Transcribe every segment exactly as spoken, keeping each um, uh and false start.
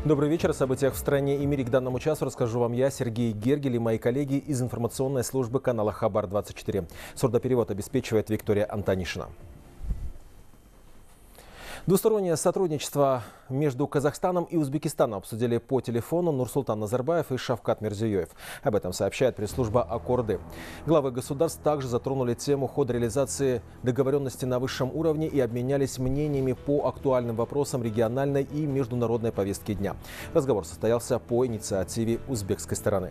Добрый вечер. О событиях в стране и мире к данному часу расскажу вам я, Сергей Гергель, и мои коллеги из информационной службы канала Хабар двадцать четыре. Сурдоперевод обеспечивает Виктория Антонишина. Двустороннее сотрудничество между Казахстаном и Узбекистаном обсудили по телефону Нурсултан Назарбаев и Шавкат Мирзиёев. Об этом сообщает пресс-служба Аккорды. Главы государств также затронули тему хода реализации договоренности на высшем уровне и обменялись мнениями по актуальным вопросам региональной и международной повестки дня. Разговор состоялся по инициативе узбекской стороны.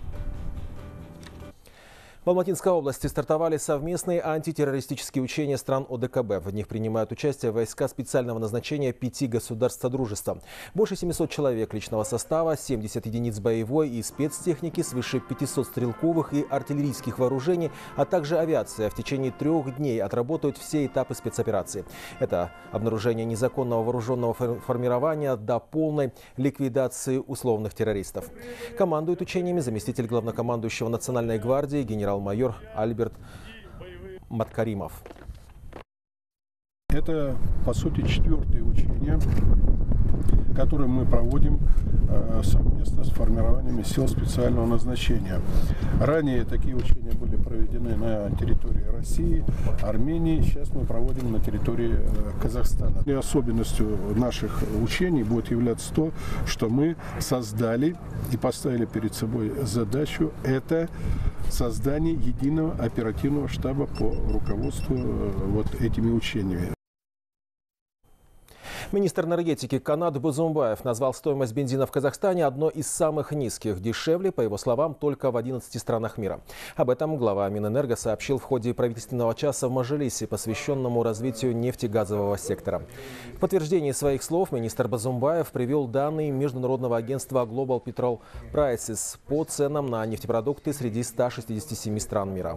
В Алматинской области стартовали совместные антитеррористические учения стран О Д К Б. В них принимают участие войска специального назначения пяти государств Содружества. Больше семисот человек личного состава, семьдесят единиц боевой и спецтехники, свыше пятисот стрелковых и артиллерийских вооружений, а также авиация в течение трех дней отработают все этапы спецоперации. Это обнаружение незаконного вооруженного формирования до полной ликвидации условных террористов. Командует учениями заместитель главнокомандующего Национальной гвардии генерал майор Альберт Маткаримов. Это, по сути, четвертое учение, которое мы проводим э, совместно с формированиями сил специального назначения. Ранее такие учения были проведены на территории России, Армении. Сейчас мы проводим на территории э, Казахстана. И особенностью наших учений будет являться то, что мы создали и поставили перед собой задачу – это создание единого оперативного штаба по руководству э, вот этими учениями. Министр энергетики Канат Бозумбаев назвал стоимость бензина в Казахстане одной из самых низких. Дешевле, по его словам, только в одиннадцати странах мира. Об этом глава Минэнерго сообщил в ходе правительственного часа в Мажилисе, посвященному развитию нефтегазового сектора. В подтверждении своих слов министр Бозумбаев привел данные международного агентства Global Petrol Prices по ценам на нефтепродукты среди ста шестидесяти семи стран мира.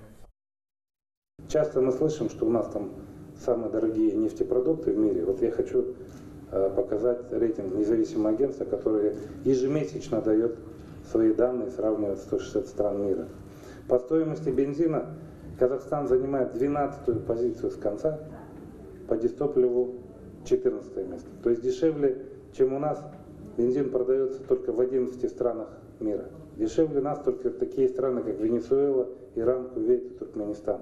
Часто мы слышим, что у нас там самые дорогие нефтепродукты в мире. Вот я хочу э, показать рейтинг независимого агентства, которое ежемесячно дает свои данные, сравнивает сто шестьдесят стран мира. По стоимости бензина Казахстан занимает двенадцатую позицию с конца, по дистопливу четырнадцатое место. То есть дешевле, чем у нас, бензин продается только в одиннадцати странах мира. Дешевле нас только такие страны, как Венесуэла, Иран, Кувейт и Туркменистан.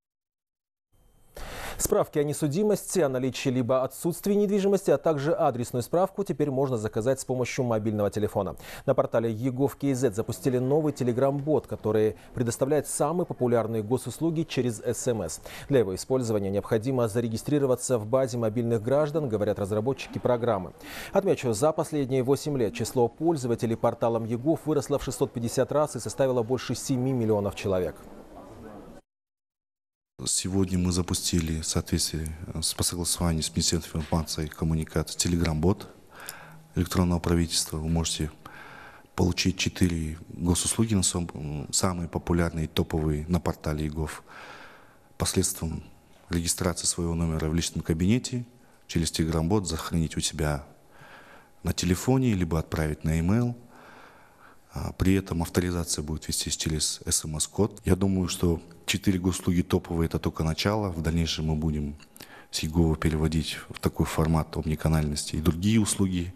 Справки о несудимости, о наличии либо отсутствии недвижимости, а также адресную справку теперь можно заказать с помощью мобильного телефона. На портале e gov точка kz запустили новый телеграм-бот, который предоставляет самые популярные госуслуги через эс эм эс. Для его использования необходимо зарегистрироваться в базе мобильных граждан, говорят разработчики программы. Отмечу, за последние восемь лет число пользователей порталом e-gov выросло в шестьсот пятьдесят раз и составило больше семи миллионов человек. Сегодня мы запустили в соответствии с по согласованию с Министерством информации и коммуникации телеграм-бот электронного правительства. Вы можете получить четыре госуслуги, на самые популярные и топовые на портале e-gov посредством регистрации своего номера в личном кабинете через телеграм-бот, сохранить у себя на телефоне, либо отправить на e-mail. При этом авторизация будет вестись через эс эм эс-код. Я думаю, что четыре госуслуги топовые – это только начало. В дальнейшем мы будем с e-gov переводить в такой формат омниканальности и другие услуги.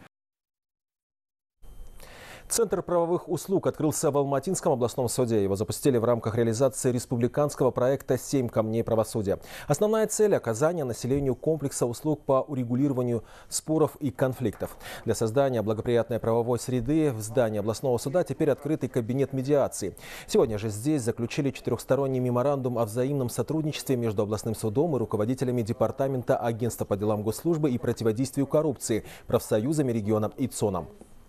Центр правовых услуг открылся в Алматинском областном суде. Его запустили в рамках реализации республиканского проекта «Семь камней правосудия». Основная цель – оказание населению комплекса услуг по урегулированию споров и конфликтов. Для создания благоприятной правовой среды в здании областного суда теперь открытый кабинет медиации. Сегодня же здесь заключили четырехсторонний меморандум о взаимном сотрудничестве между областным судом и руководителями департамента Агентства по делам госслужбы и противодействию коррупции, профсоюзами региона и ЦОНом.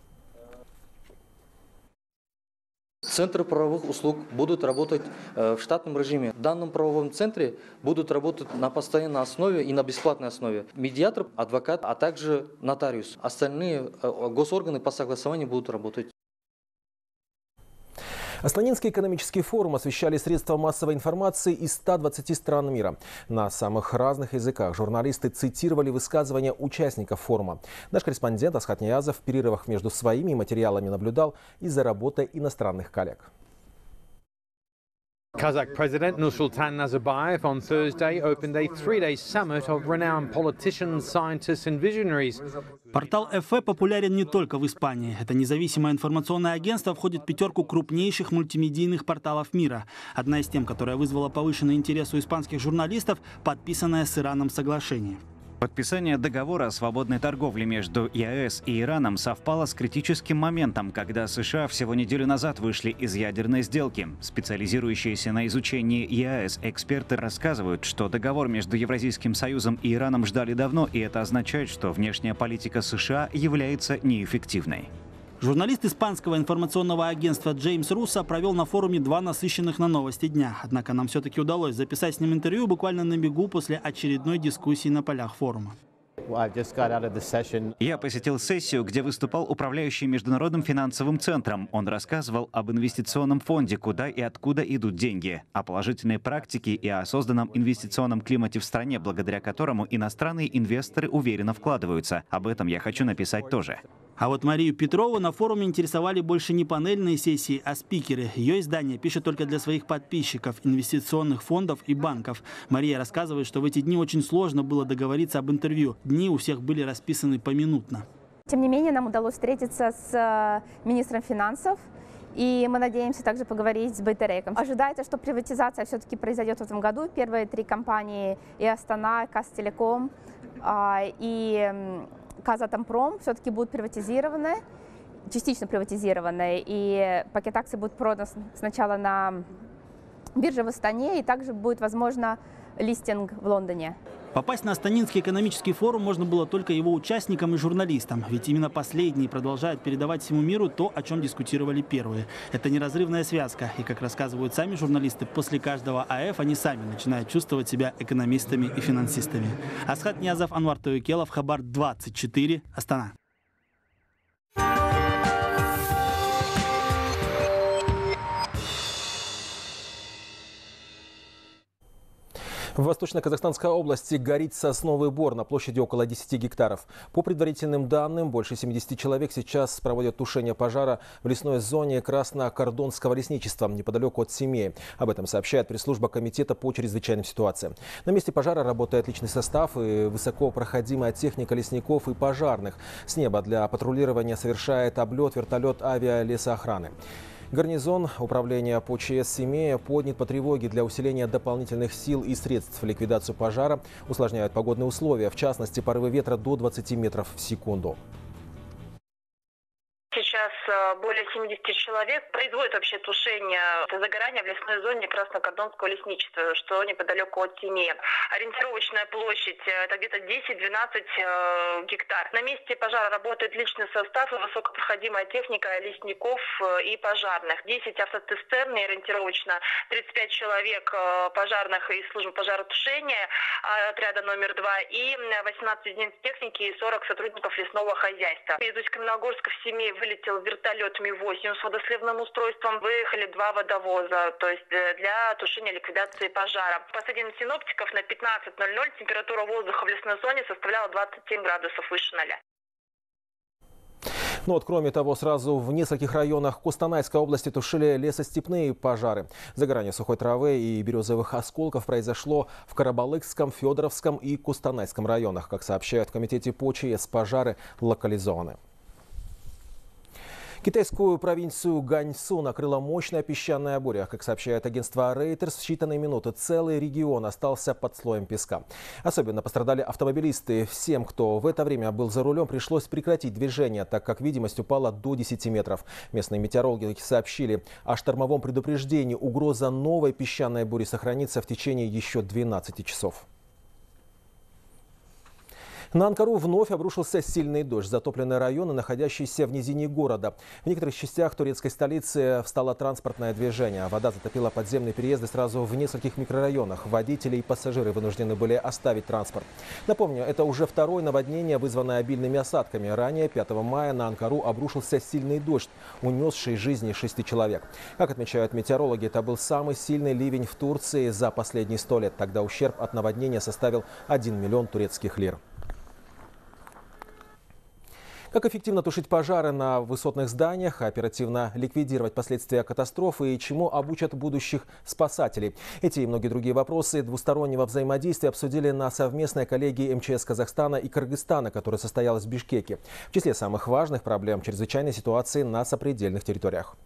Центры правовых услуг будут работать в штатном режиме. В данном правовом центре будут работать на постоянной основе и на бесплатной основе. Медиатор, адвокат, а также нотариус. Остальные госорганы по согласованию будут работать. Астанинский экономический форум освещали средства массовой информации из ста двадцати стран мира. На самых разных языках журналисты цитировали высказывания участников форума. Наш корреспондент Асхат Ниязов в перерывах между своими материалами наблюдал и за работой иностранных коллег. Kazakh President Nursultan Nazarbayev on Thursday opened a three-day summit of renowned politicians, scientists and visionaries. Портал эф э популярен не только в Испании. Это независимое информационное агентство входит в пятерку крупнейших мультимедийных порталов мира. Одна из тем, которая вызвала повышенный интерес у испанских журналистов, подписанное с Ираном соглашение. Подписание договора о свободной торговле между е а эс и Ираном совпало с критическим моментом, когда США всего неделю назад вышли из ядерной сделки. Специализирующиеся на изучении е а эс эксперты рассказывают, что договор между Евразийским Союзом и Ираном ждали давно, и это означает, что внешняя политика США является неэффективной. Журналист испанского информационного агентства Джеймс Руссо провел на форуме два насыщенных на новости дня. Однако нам все-таки удалось записать с ним интервью буквально на бегу после очередной дискуссии на полях форума. Я посетил сессию, где выступал управляющий Международным финансовым центром. Он рассказывал об инвестиционном фонде, куда и откуда идут деньги, о положительной практике и о созданном инвестиционном климате в стране, благодаря которому иностранные инвесторы уверенно вкладываются. Об этом я хочу написать тоже. А вот Марию Петрову на форуме интересовали больше не панельные сессии, а спикеры. Ее издание пишет только для своих подписчиков, инвестиционных фондов и банков. Мария рассказывает, что в эти дни очень сложно было договориться об интервью. Дни у всех были расписаны поминутно. Тем не менее, нам удалось встретиться с министром финансов. И мы надеемся также поговорить с Байтереком. Ожидается, что приватизация все-таки произойдет в этом году. Первые три компании – и Астана, и Казтелеком, и Казатомпром все-таки будут приватизированы, частично приватизированы. И пакет акций будет продан сначала на бирже в Астане, и также будет, возможно, листинг в Лондоне. Попасть на Астанинский экономический форум можно было только его участникам и журналистам. Ведь именно последние продолжают передавать всему миру то, о чем дискутировали первые. Это неразрывная связка. И, как рассказывают сами журналисты, после каждого а эф они сами начинают чувствовать себя экономистами и финансистами. Асхат Ниязов, Анвар Тоюкелов, Хабар двадцать четыре, Астана. В Восточно-Казахстанской области горит сосновый бор на площади около десяти гектаров. По предварительным данным, больше семидесяти человек сейчас проводят тушение пожара в лесной зоне Краснокордонского лесничества неподалеку от Семеи. Об этом сообщает пресс-служба комитета по чрезвычайным ситуациям. На месте пожара работает личный состав и высокопроходимая техника лесников и пожарных. С неба для патрулирования совершает облет вертолет авиалесоохраны. Гарнизон управления по ЧС Семея поднят по тревоге для усиления дополнительных сил и средств. Ликвидацию пожара усложняют погодные условия, в частности, порывы ветра до двадцати метров в секунду. Сейчас более семидесяти человек производят вообще тушение загорания в лесной зоне Краснокордонского лесничества, что неподалеку от Семеи. Ориентировочная площадь – это где-то десять-двенадцать гектар. На месте пожара работает личный состав и высокопроходимая техника лесников и пожарных. десять автоцистерн, ориентировочно тридцать пять человек пожарных из службы пожаротушения отряда номер два и восемнадцать единиц техники и сорок сотрудников лесного хозяйства. Из Усть-Каменогорска в Семей вылетел вертолет Ми восемь с водосливным устройством. Выехали два водовоза, то есть для тушения ликвидации пожара. По сведениям синоптиков, на пятнадцать ноль ноль температура воздуха в лесной зоне составляла двадцать семь градусов выше ноля. Ну вот, кроме того, сразу в нескольких районах Костанайской области тушили лесостепные пожары. Загорание сухой травы и березовых осколков произошло в Карабалыкском, Федоровском и Костанайском районах. Как сообщают в комитете по ЧС, пожары локализованы. Китайскую провинцию Ганьсу накрыла мощная песчаная буря. Как сообщает агентство Reuters, в считанные минуты целый регион остался под слоем песка. Особенно пострадали автомобилисты. Всем, кто в это время был за рулем, пришлось прекратить движение, так как видимость упала до десяти метров. Местные метеорологи сообщили о штормовом предупреждении. Угроза новой песчаной бури сохранится в течение еще двенадцати часов. На Анкару вновь обрушился сильный дождь. Затопленные районы, находящиеся в низине города. В некоторых частях турецкой столицы встало транспортное движение. Вода затопила подземные переезды сразу в нескольких микрорайонах. Водители и пассажиры вынуждены были оставить транспорт. Напомню, это уже второе наводнение, вызванное обильными осадками. Ранее, пятого мая, на Анкару обрушился сильный дождь, унесший жизни шести человек. Как отмечают метеорологи, это был самый сильный ливень в Турции за последние сто лет. Тогда ущерб от наводнения составил один миллион турецких лир. Как эффективно тушить пожары на высотных зданиях, оперативно ликвидировать последствия катастрофы и чему обучат будущих спасателей? Эти и многие другие вопросы двустороннего взаимодействия обсудили на совместной коллегии эм че эс Казахстана и Кыргызстана, которая состоялась в Бишкеке. В числе самых важных проблем чрезвычайной ситуации на сопредельных территориях.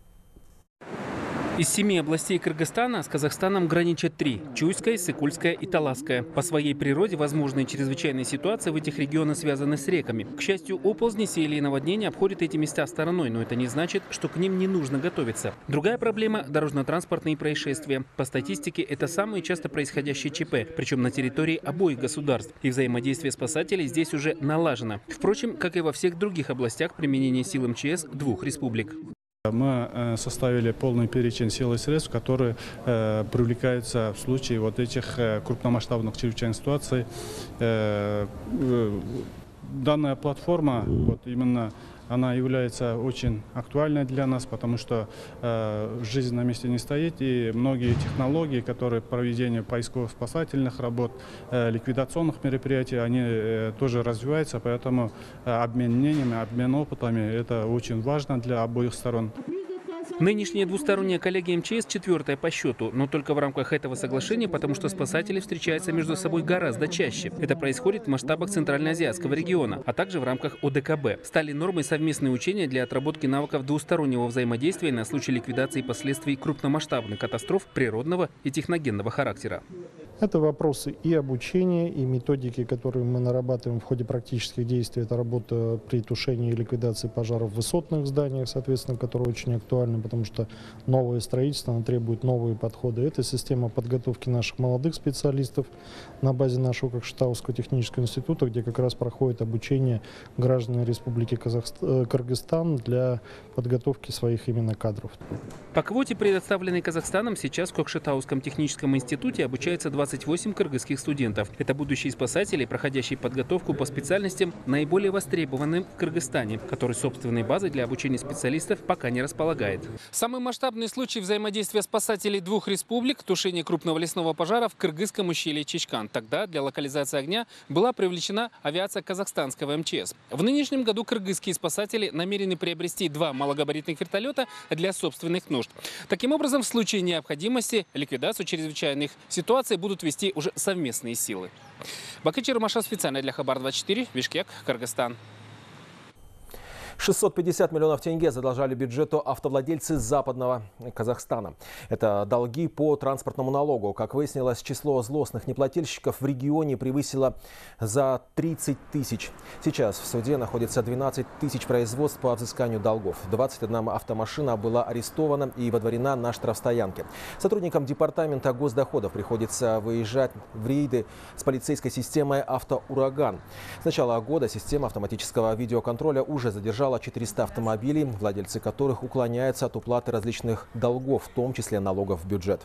Из семи областей Кыргызстана с Казахстаном граничат три – Чуйская, Сыкульская и Таласская. По своей природе возможные чрезвычайные ситуации в этих регионах связаны с реками. К счастью, оползни, сели и наводнения обходят эти места стороной, но это не значит, что к ним не нужно готовиться. Другая проблема – дорожно-транспортные происшествия. По статистике, это самые часто происходящие ЧП, причем на территории обоих государств. И взаимодействие спасателей здесь уже налажено. Впрочем, как и во всех других областях применения сил эм че эс двух республик. Мы составили полный перечень сил и средств, которые э, привлекаются в случае вот этих э, крупномасштабных чрезвычайных ситуаций. Э, э, данная платформа, вот именно она является очень актуальной для нас, потому что э, жизнь на месте не стоит, и многие технологии, которые проведение поисково-спасательных работ, э, ликвидационных мероприятий, они э, тоже развиваются, поэтому э, обмен мнениями, обмен опытами – это очень важно для обоих сторон. Нынешняя двусторонняя коллегия эм че эс четвертая по счету, но только в рамках этого соглашения, потому что спасатели встречаются между собой гораздо чаще. Это происходит в масштабах Центральноазиатского региона, а также в рамках о дэ ка бэ. Стали нормой совместные учения для отработки навыков двустороннего взаимодействия на случай ликвидации последствий крупномасштабных катастроф природного и техногенного характера. Это вопросы и обучения, и методики, которые мы нарабатываем в ходе практических действий. Это работа при тушении и ликвидации пожаров в высотных зданиях, соответственно, которые очень актуальны, потому что новое строительство оно требует новые подходы. Это система подготовки наших молодых специалистов на базе нашего Кокшетауского технического института, где как раз проходит обучение граждан Республики Казахстан, Кыргызстан для подготовки своих именно кадров. По квоте, предоставленной Казахстаном, сейчас в Кокшетауском техническом институте обучается двадцать восемь кыргызских студентов. Это будущие спасатели, проходящие подготовку по специальностям, наиболее востребованным в Кыргызстане, который собственной базой для обучения специалистов пока не располагает. Самый масштабный случай взаимодействия спасателей двух республик – тушение крупного лесного пожара в кыргызском ущелье Чечкан. Тогда для локализации огня была привлечена авиация казахстанского эм че эс. В нынешнем году кыргызские спасатели намерены приобрести два малогабаритных вертолета для собственных нужд. Таким образом, в случае необходимости ликвидацию чрезвычайных ситуаций будут вести уже совместные силы. Бакычер Маша специально для Хабар двадцать четыре, Бишкек, Кыргызстан. шестьсот пятьдесят миллионов тенге задолжали бюджету автовладельцы Западного Казахстана. Это долги по транспортному налогу. Как выяснилось, число злостных неплательщиков в регионе превысило за тридцать тысяч. Сейчас в суде находится двенадцать тысяч производств по взысканию долгов. двадцать одна автомашина была арестована и водворена на штрафстоянке. Сотрудникам департамента госдоходов приходится выезжать в рейды с полицейской системой «Автоураган». С начала года система автоматического видеоконтроля уже задержала четыреста автомобилей, владельцы которых уклоняются от уплаты различных долгов, в том числе налогов в бюджет.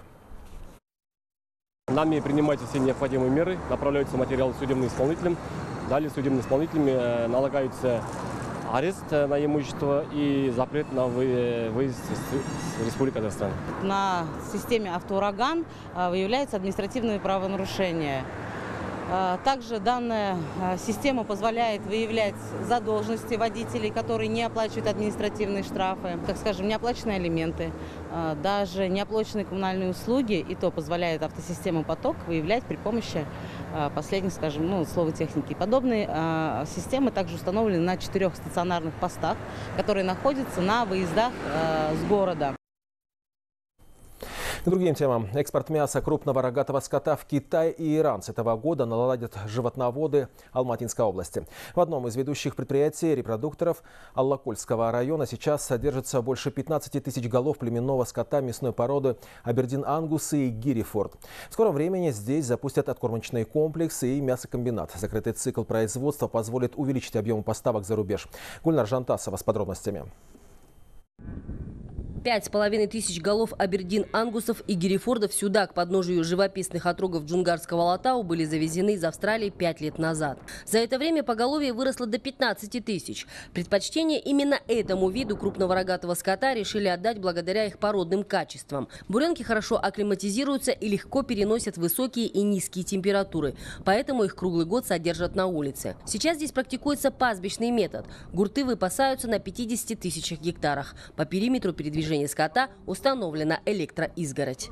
Нами принимаются все необходимые меры, направляются материалы судебным исполнителям. Далее судебным исполнителями налагается арест на имущество и запрет на выезд из Республики Казахстан. На системе «Автоураган» выявляются административные правонарушения. Также данная система позволяет выявлять задолженности водителей, которые не оплачивают административные штрафы, так скажем, неоплаченные алименты, даже неоплаченные коммунальные услуги, и то позволяет автосистема «Поток» выявлять при помощи последних, скажем, ну, слова техники. Подобные системы также установлены на четырех стационарных постах, которые находятся на выездах с города. К другим темам. Экспорт мяса крупного рогатого скота в Китай и Иран с этого года наладят животноводы Алматинской области. В одном из ведущих предприятий репродукторов Аллакольского района сейчас содержится больше пятнадцати тысяч голов племенного скота мясной породы Абердин-Ангус и Гирифорд. В скором времени здесь запустят откормочный комплекс и мясокомбинат. Закрытый цикл производства позволит увеличить объемы поставок за рубеж. Гульнар Жантасова с подробностями. Пять с половиной тысяч голов абердин-ангусов и герефордов сюда, к подножию живописных отрогов Джунгарского Алатау, были завезены из Австралии пять лет назад. За это время поголовье выросло до пятнадцати тысяч. Предпочтение именно этому виду крупного рогатого скота решили отдать благодаря их породным качествам. Буренки хорошо акклиматизируются и легко переносят высокие и низкие температуры, поэтому их круглый год содержат на улице. Сейчас здесь практикуется пастбищный метод. Гурты выпасаются на пятидесяти тысячах гектарах. По периметру передвижения скота установлена электроизгородь.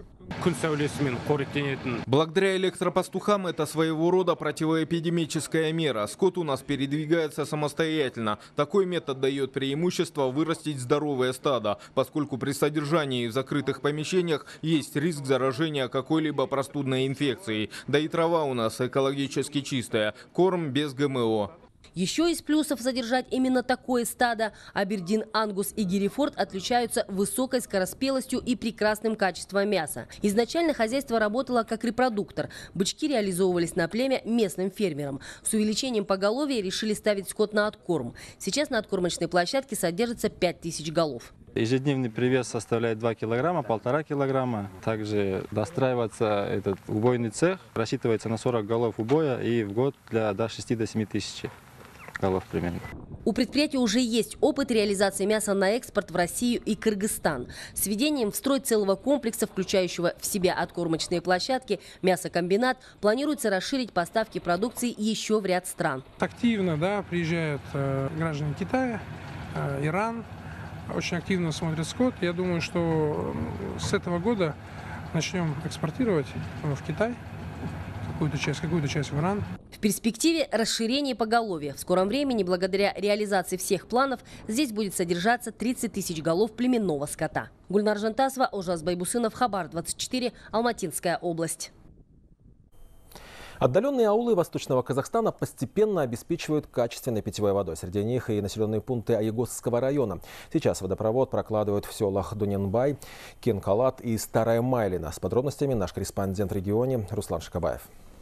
Благодаря электропастухам это своего рода противоэпидемическая мера. Скот у нас передвигается самостоятельно. Такой метод дает преимущество вырастить здоровое стадо, поскольку при содержании в закрытых помещениях есть риск заражения какой-либо простудной инфекцией. Да и трава у нас экологически чистая. Корм без ГМО. Еще из плюсов содержать именно такое стадо абердин, ангус и герефорд отличаются высокой скороспелостью и прекрасным качеством мяса. Изначально хозяйство работало как репродуктор. Бычки реализовывались на племя местным фермерам. С увеличением поголовья решили ставить скот на откорм. Сейчас на откормочной площадке содержится пять тысяч голов. Ежедневный привес составляет два килограмма, полтора килограмма. Также достраивается этот убойный цех. Рассчитывается на сорок голов убоя и в год для до шести-семи тысяч. Голов примерно. У предприятия уже есть опыт реализации мяса на экспорт в Россию и Кыргызстан. С введением в строй целого комплекса, включающего в себя откормочные площадки, мясокомбинат, планируется расширить поставки продукции еще в ряд стран. Активно да, приезжают э, граждане Китая, э, Иран, очень активно смотрят скот. Я думаю, что с этого года начнем экспортировать в Китай. Какую-то часть, какую-то часть в Иран. В перспективе расширение поголовья. В скором времени, благодаря реализации всех планов, здесь будет содержаться тридцать тысяч голов племенного скота. Гульнар Жантасова, Ожас Байбусынов, Хабар двадцать четыре, Алматинская область. Отдаленные аулы Восточного Казахстана постепенно обеспечивают качественной питьевой водой. Среди них и населенные пункты Аягосского района. Сейчас водопровод прокладывают в селах Дуненбай, Кенкалат и Старая Майлина. С подробностями наш корреспондент в регионе Руслан Шикабаев.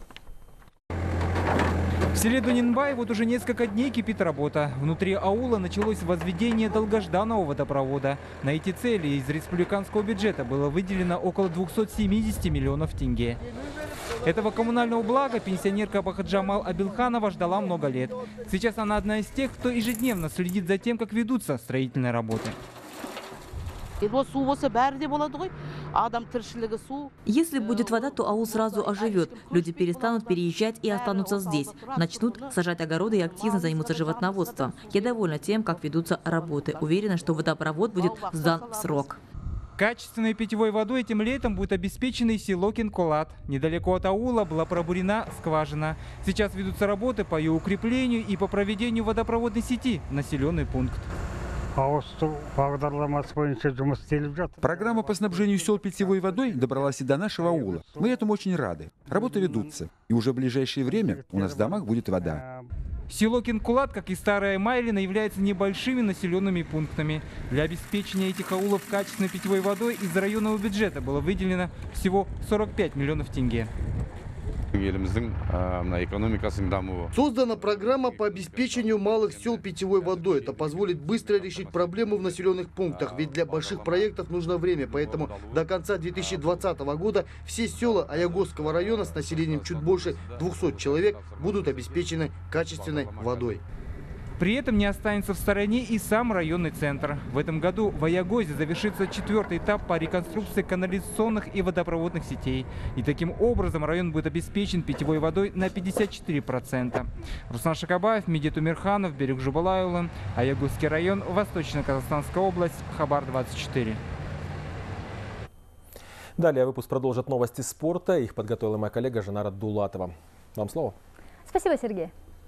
В селе Дуненбай вот уже несколько дней кипит работа. Внутри аула началось возведение долгожданного водопровода. На эти цели из республиканского бюджета было выделено около двухсот семидесяти миллионов тенге. Этого коммунального блага пенсионерка Бахаджамал Абилханова ждала много лет. Сейчас она одна из тех, кто ежедневно следит за тем, как ведутся строительные работы. Если будет вода, то аул сразу оживет. Люди перестанут переезжать и останутся здесь. Начнут сажать огороды и активно займутся животноводством. Я довольна тем, как ведутся работы. Уверена, что водопровод будет сдан в срок. Качественной питьевой водой этим летом будет обеспечено и село Кенкалат. Недалеко от аула была пробурена скважина. Сейчас ведутся работы по ее укреплению и по проведению водопроводной сети в населенный пункт. Программа по снабжению сел питьевой водой добралась и до нашего аула. Мы этому очень рады. Работы ведутся. И уже в ближайшее время у нас в домах будет вода. Село Кенкалат, как и Старая Майлина, являются небольшими населенными пунктами. Для обеспечения этих аулов качественной питьевой водой из районного бюджета было выделено всего сорок пять миллионов тенге. Создана программа по обеспечению малых сел питьевой водой. Это позволит быстро решить проблему в населенных пунктах. Ведь для больших проектов нужно время. Поэтому до конца две тысячи двадцатого года все села Аягосского района с населением чуть больше двухсот человек будут обеспечены качественной водой. При этом не останется в стороне и сам районный центр. В этом году в Аягозе завершится четвертый этап по реконструкции канализационных и водопроводных сетей. И таким образом район будет обеспечен питьевой водой на пятьдесят четыре процента. Руслан Шикабаев, Медет Умирханов, Берег Жубалаевлы, Аягозский район, Восточно-Казахстанская область, Хабар двадцать четыре. Далее выпуск продолжит новости спорта. Их подготовила моя коллега Жанара Дулатова. Вам слово. Спасибо, Сергей.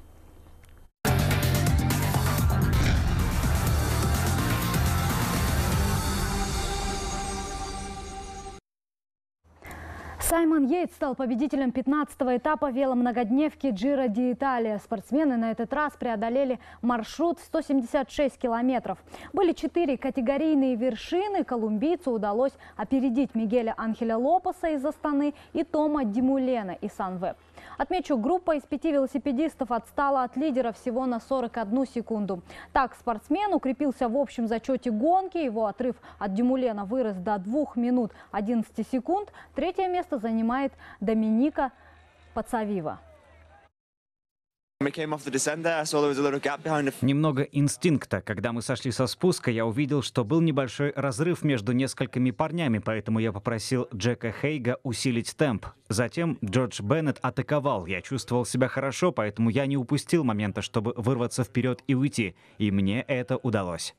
Саймон Йейтс стал победителем пятнадцатого этапа веломногодневки Джиро ди Италия. Спортсмены на этот раз преодолели маршрут сто семьдесят шесть километров. Были четыре категорийные вершины. Колумбийцу удалось опередить Мигеля Анхеля Лопеса из Астаны и Тома Димулена из Сан-Веб. Отмечу, группа из пяти велосипедистов отстала от лидера всего на сорок одну секунду. Так спортсмен укрепился в общем зачете гонки. Его отрыв от Дюмулена вырос до двух минут одиннадцати секунд. Третье место занимает Доминика Пацавива. Немного инстинкта. Когда мы сошли со спуска, я увидел, что был небольшой разрыв между несколькими парнями, поэтому я попросил Джека Хейга усилить темп. Затем Джордж Беннет атаковал. Я чувствовал себя хорошо, поэтому я не упустил момента, чтобы вырваться вперед и уйти. И мне это удалось.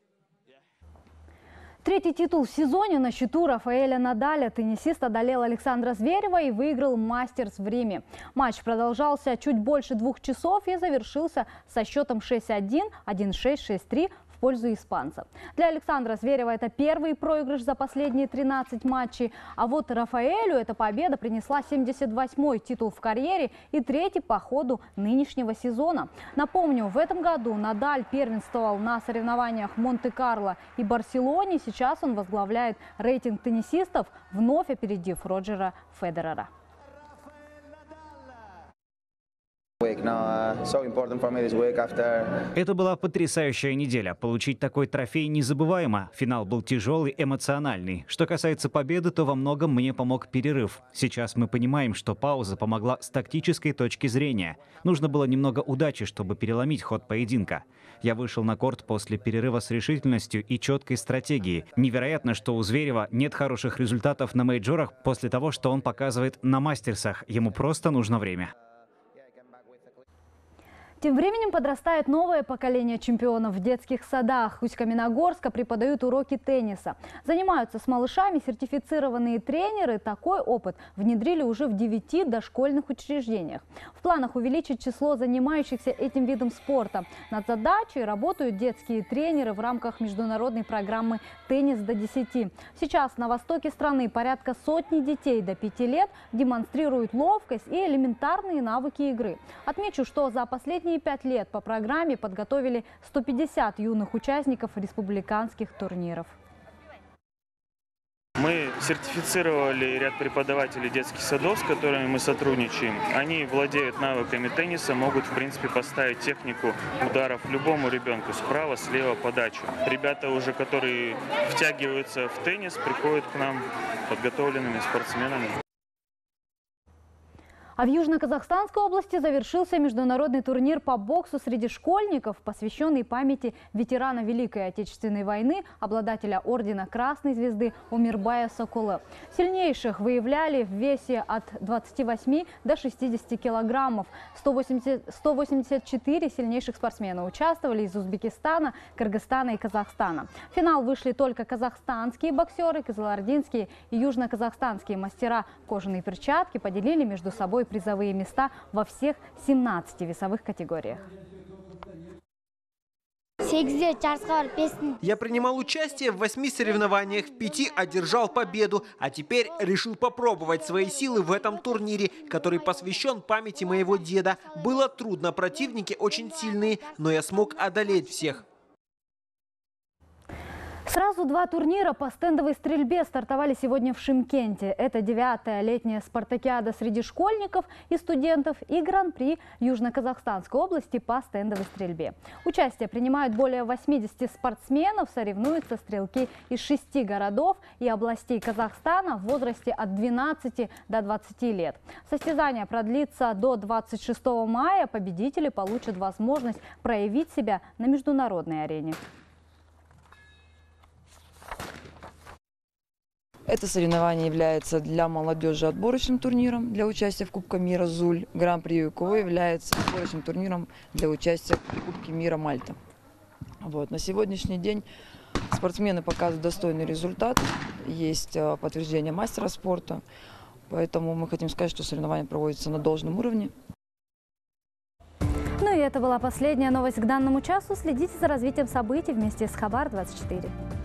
Третий титул в сезоне на счету Рафаэля Надаля. Теннисист одолел Александра Зверева и выиграл Мастерс в Риме. Матч продолжался чуть больше двух часов и завершился со счетом шесть один, один шесть, шесть три в пользу испанца. Для Александра Зверева это первый проигрыш за последние тринадцать матчей. А вот Рафаэлю эта победа принесла семьдесят восьмой титул в карьере и третий по ходу нынешнего сезона. Напомню, в этом году Надаль первенствовал на соревнованиях в Монте-Карло и Барселоне. Сейчас он возглавляет рейтинг теннисистов, вновь опередив Роджера Федерера. Это была потрясающая неделя. Получить такой трофей незабываемо. Финал был тяжелый, эмоциональный. Что касается победы, то во многом мне помог перерыв. Сейчас мы понимаем, что пауза помогла с тактической точки зрения. Нужно было немного удачи, чтобы переломить ход поединка. Я вышел на корт после перерыва с решительностью и четкой стратегией. Невероятно, что у Зверева нет хороших результатов на мейджорах после того, что он показывает на мастерсах. Ему просто нужно время. Тем временем подрастает новое поколение чемпионов в детских садах. Усть-Каменогорска преподают уроки тенниса. Занимаются с малышами сертифицированные тренеры. Такой опыт внедрили уже в девяти дошкольных учреждениях. В планах увеличить число занимающихся этим видом спорта. Над задачей работают детские тренеры в рамках международной программы «Теннис до десяти». Сейчас на востоке страны порядка сотни детей до пяти лет демонстрируют ловкость и элементарные навыки игры. Отмечу, что за последние пять лет по программе подготовили сто пятьдесят юных участников республиканских турниров. Мы сертифицировали ряд преподавателей детских садов, с которыми мы сотрудничаем. Они владеют навыками тенниса, могут, в принципе, поставить технику ударов любому ребенку справа, слева, подачу. Ребята уже, которые втягиваются в теннис, приходят к нам подготовленными спортсменами. А в Южно-Казахстанской области завершился международный турнир по боксу среди школьников, посвященный памяти ветерана Великой Отечественной войны, обладателя ордена Красной Звезды Омирбая Соколы. Сильнейших выявляли в весе от двадцати восьми до шестидесяти килограммов. сто восемьдесят, сто восемьдесят четыре сильнейших спортсмена участвовали из Узбекистана, Кыргызстана и Казахстана. В финал вышли только казахстанские боксеры, кызылординские и южно-казахстанские мастера. Кожаные перчатки поделили между собой призовые места во всех семнадцати весовых категориях. Я принимал участие в восьми соревнованиях, в пяти одержал победу, а теперь решил попробовать свои силы в этом турнире, который посвящен памяти моего деда. Было трудно, противники очень сильные, но я смог одолеть всех. Сразу два турнира по стендовой стрельбе стартовали сегодня в Шымкенте. Это девятая летняя спартакиада среди школьников и студентов и гран-при Южно-Казахстанской области по стендовой стрельбе. Участие принимают более восьмидесяти спортсменов, соревнуются стрелки из шести городов и областей Казахстана в возрасте от двенадцати до двадцати лет. Состязание продлится до двадцать шестого мая. Победители получат возможность проявить себя на международной арене. Это соревнование является для молодежи отборочным турниром для участия в Кубке мира Зуль. Гран-при ЮКО является отборочным турниром для участия в Кубке мира Мальта. Вот. На сегодняшний день спортсмены показывают достойный результат. Есть подтверждение мастера спорта. Поэтому мы хотим сказать, что соревнования проводятся на должном уровне. Ну и это была последняя новость к данному часу. Следите за развитием событий вместе с Хабар двадцать четыре.